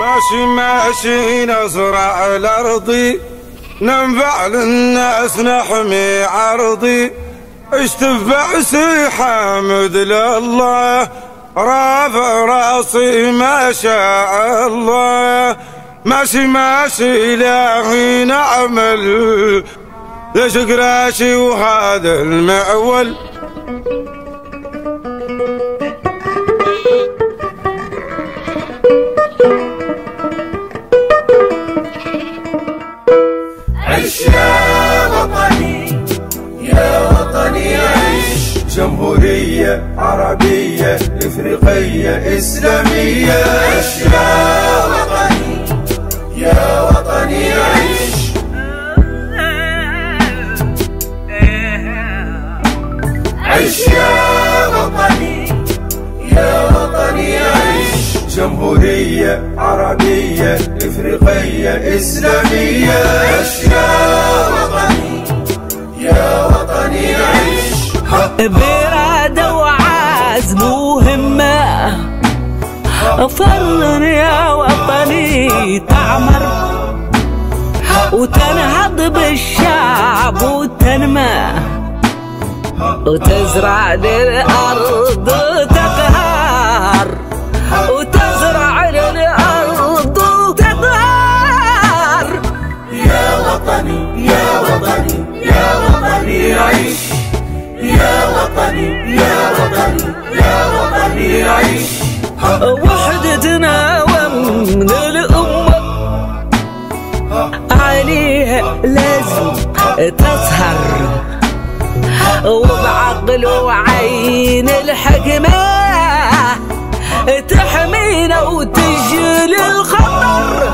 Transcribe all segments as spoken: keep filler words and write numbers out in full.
ماشي ماشي نزرع الأرضي، ننفع للناس نحمي عرضي، اشتفع سي حامد لله، رافع راسي ما شاء الله. ماشي ماشي إلهي نعمل، ليش قراشي وهذا المعول. عيش يا وطني يا وطني عيش، جمهورية عربية إفريقية إسلامية. عيش يا وطني يا وطني عيش، عيش يا وطني يا وطني عيش، جمهورية عربية إفريقية إسلامية. عيش يا وطني يا وطني عيش، بإرادة وعزم وهمة، فرن يا وطني تعمر وتنهض بالشعب وتنمى، وتزرع للأرض تقهر، وتزرع للأرض تقهر. يا وطني يا وطني يا وطني عيش، يا وطني يا وطني يا وطني عيش. وحدتنا ومن الأمة عليها لازم تسهر، وبعقل وعين الحكمة تحمينا وتجل الخطر.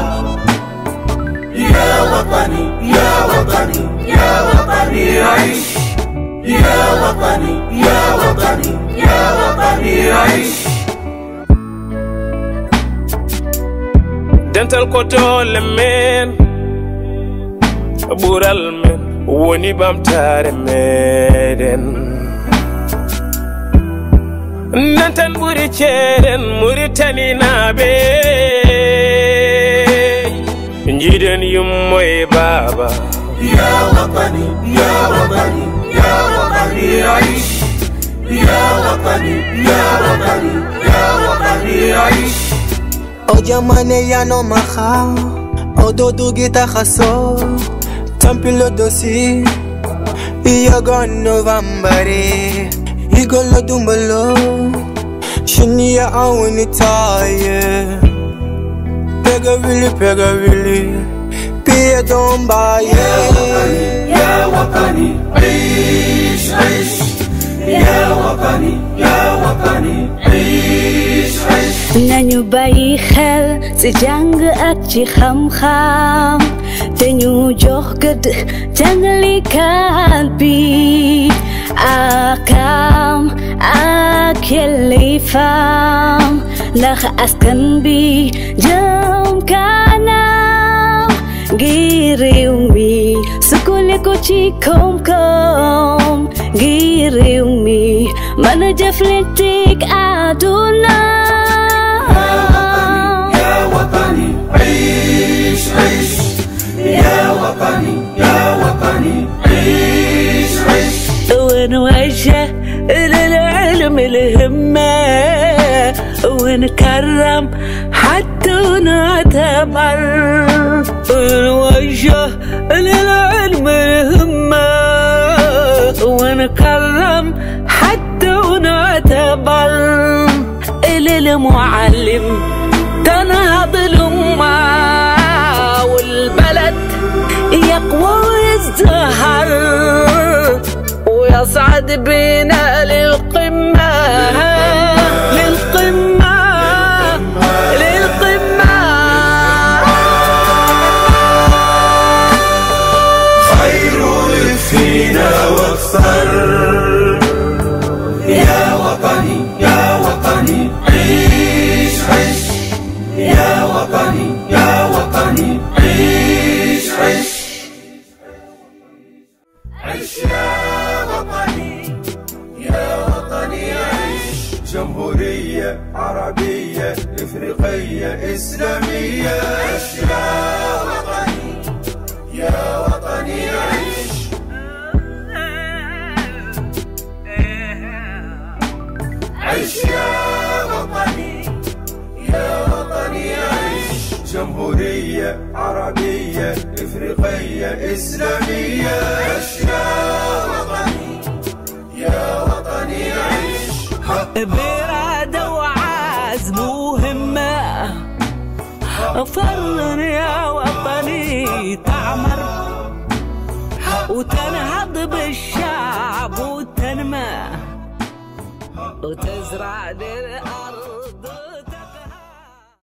يا وطني يا وطني يا وطني عيش، يا وطني يا وطني يا وطني عيش. dental kotol men bural men woni bamtare meden, nantan buri ceren Muritani nabe njiden yummoy baba. يا وطني يا وطني يا وطني عيش، يا وطني يا وطني يا وطني عيش. O jamane ya no maha, o dodu gita khaso, tampilo dosi, iya gon novambare, igolo dumbalo, shini ya awini taye, pega vili pega vili, piya dombaye. يا وطني عيش عيش، يا وطني يا وطني عيش عيش. nañu bàyyi xel ci jàng ak ci xam-xam, te ñu jox gëdd jàngalekat bi akam ak yelleefam, ndax askan bi jëm kanam. ngir réew mi sukkale ko ci koom-koom, ngir réew mi mën a jëflanteeg àdduna. يا وطني عيش عيش، يا وطني يا وطني عيش عيش. ونوجه للعلم الهمة، ونكرم حتى نعتبر، ونوجه للعلم الهمة، ونكرم حتى نعتبر. للمعلم تنهض الأمة، والبلد يقوى ويزدهر، ويصعد بنا للقمة للقمة للقمة. خير فينا واكثر، يا وطني يا وطني عيش عيش، يا وطني يا وطني عيش عيش. عيش يا وطني يا وطني عيش، جمهورية عربية إفريقية إسلامية. عش يا وطني يا وطني عش. عش يا وطني يا وطني عش. جمهورية عربية إفريقية إسلامية. عش يا وطني يا وطني عش. بإرادة وعزم وهمة فرن يا وطني تعمر وتنهض بالشعب وتنمى وتزرع للأرض.